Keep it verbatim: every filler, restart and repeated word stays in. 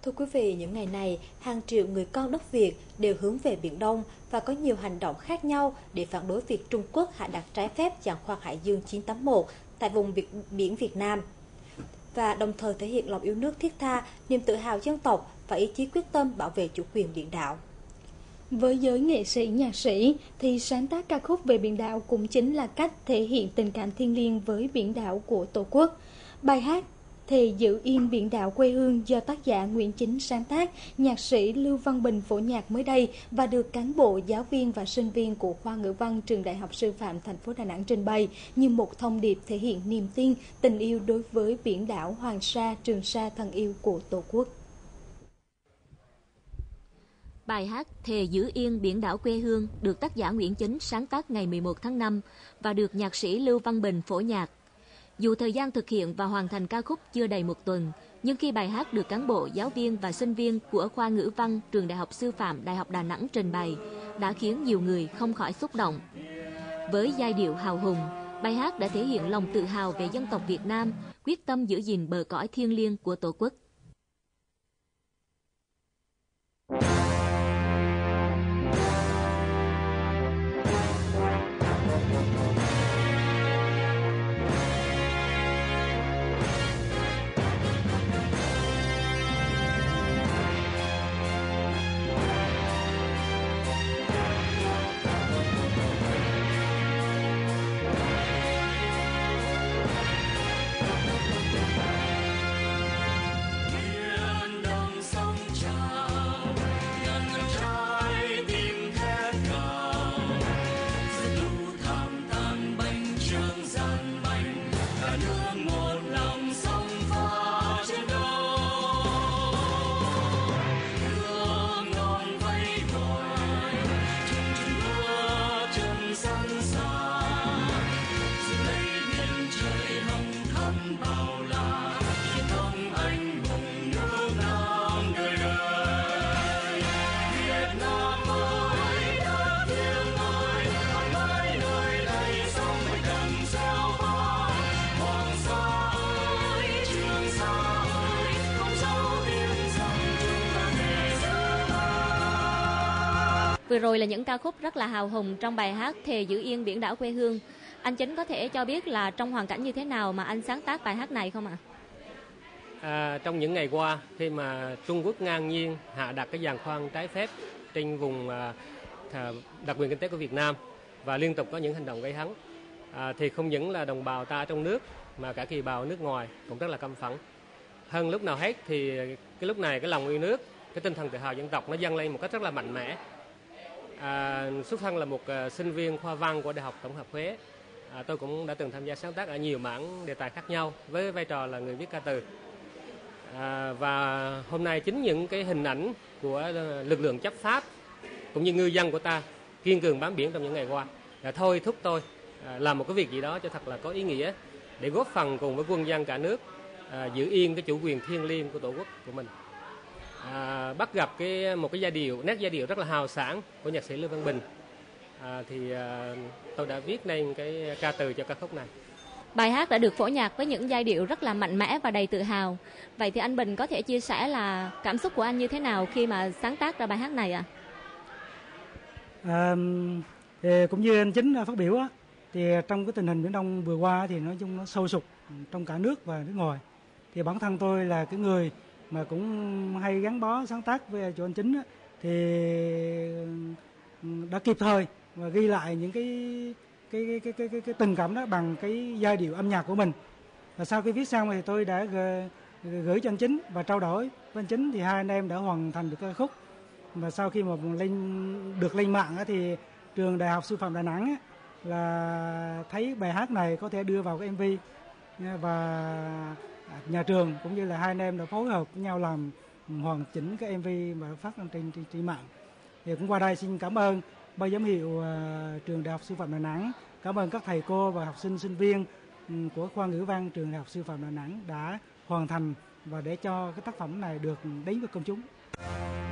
Thưa quý vị, những ngày này, hàng triệu người con đất Việt đều hướng về Biển Đông và có nhiều hành động khác nhau để phản đối việc Trung Quốc hạ đặt trái phép giàn khoan Hải Dương chín tám mốt tại vùng biển Việt Nam, và đồng thời thể hiện lòng yêu nước thiết tha, niềm tự hào dân tộc và ý chí quyết tâm bảo vệ chủ quyền biển đảo. Với giới nghệ sĩ, nhạc sĩ thì sáng tác ca khúc về biển đảo cũng chính là cách thể hiện tình cảm thiêng liêng với biển đảo của Tổ quốc. Bài hát Thề Giữ Yên Biển Đảo Quê Hương do tác giả Nguyễn Chính sáng tác, nhạc sĩ Lưu Văn Bình phổ nhạc mới đây và được cán bộ, giáo viên và sinh viên của khoa ngữ văn Trường Đại học Sư phạm thành phố Đà Nẵng trình bày như một thông điệp thể hiện niềm tin, tình yêu đối với biển đảo Hoàng Sa, Trường Sa thân yêu của Tổ quốc. Bài hát Thề Giữ Yên Biển Đảo Quê Hương được tác giả Nguyễn Chính sáng tác ngày mười một tháng năm và được nhạc sĩ Lưu Văn Bình phổ nhạc. Dù thời gian thực hiện và hoàn thành ca khúc chưa đầy một tuần, nhưng khi bài hát được cán bộ, giáo viên và sinh viên của khoa ngữ văn Trường Đại học Sư phạm Đại học Đà Nẵng trình bày, đã khiến nhiều người không khỏi xúc động. Với giai điệu hào hùng, bài hát đã thể hiện lòng tự hào về dân tộc Việt Nam, quyết tâm giữ gìn bờ cõi thiêng liêng của Tổ quốc. Vừa rồi là những ca khúc rất là hào hùng trong bài hát Thề Giữ Yên Biển Đảo Quê Hương. Anh Chính có thể cho biết là trong hoàn cảnh như thế nào mà anh sáng tác bài hát này không ạ? À, trong những ngày qua, khi mà Trung Quốc ngang nhiên hạ đặt cái giàn khoan trái phép trên vùng à, đặc quyền kinh tế của Việt Nam và liên tục có những hành động gây hấn, à, thì không những là đồng bào ta trong nước mà cả kiều bào nước ngoài cũng rất là căm phẫn. Hơn lúc nào hết thì cái lúc này cái lòng yêu nước, cái tinh thần tự hào dân tộc nó dâng lên một cách rất là mạnh mẽ. À, xuất thân là một uh, sinh viên khoa văn của Đại học Tổng hợp Huế, à, tôi cũng đã từng tham gia sáng tác ở nhiều mảng đề tài khác nhau với vai trò là người viết ca từ. À, và hôm nay chính những cái hình ảnh của lực lượng chấp pháp cũng như ngư dân của ta kiên cường bám biển trong những ngày qua đã thôi thúc tôi à, làm một cái việc gì đó cho thật là có ý nghĩa để góp phần cùng với quân dân cả nước à, giữ yên cái chủ quyền thiêng liêng của Tổ quốc của mình. À, bắt gặp cái một cái giai điệu, nét giai điệu rất là hào sảng của nhạc sĩ Lưu Văn Bình, à, thì à, tôi đã viết nên cái ca từ cho ca khúc này. Bài hát đã được phổ nhạc với những giai điệu rất là mạnh mẽ và đầy tự hào. Vậy thì anh Bình có thể chia sẻ là cảm xúc của anh như thế nào khi mà sáng tác ra bài hát này ạ? À, thì cũng như anh Chính phát biểu á, thì trong cái tình hình Biển Đông vừa qua thì nói chung nó sôi sục trong cả nước và nước ngoài. Thì bản thân tôi là cái người mà cũng hay gắn bó sáng tác với chỗ anh Chính á, thì đã kịp thời và ghi lại những cái cái cái cái cái, cái, cái tình cảm đó bằng cái giai điệu âm nhạc của mình. Và sau khi viết xong thì tôi đã gửi, gửi cho anh Chính và trao đổi với anh Chính, thì hai anh em đã hoàn thành được ca khúc. Và sau khi mà lên được lên mạng á, thì Trường Đại học Sư phạm Đà Nẵng á, là thấy bài hát này có thể đưa vào cái em vê, và nhà trường cũng như là hai anh em đã phối hợp với nhau làm hoàn chỉnh cái em vê và phát trên trên, trên mạng. Thì cũng qua đây xin cảm ơn ban giám hiệu uh, Trường Đại học Sư phạm Đà Nẵng, cảm ơn các thầy cô và học sinh sinh viên um, của khoa ngữ văn Trường Đại học Sư phạm Đà Nẵng đã hoàn thành và để cho cái tác phẩm này được đến với công chúng.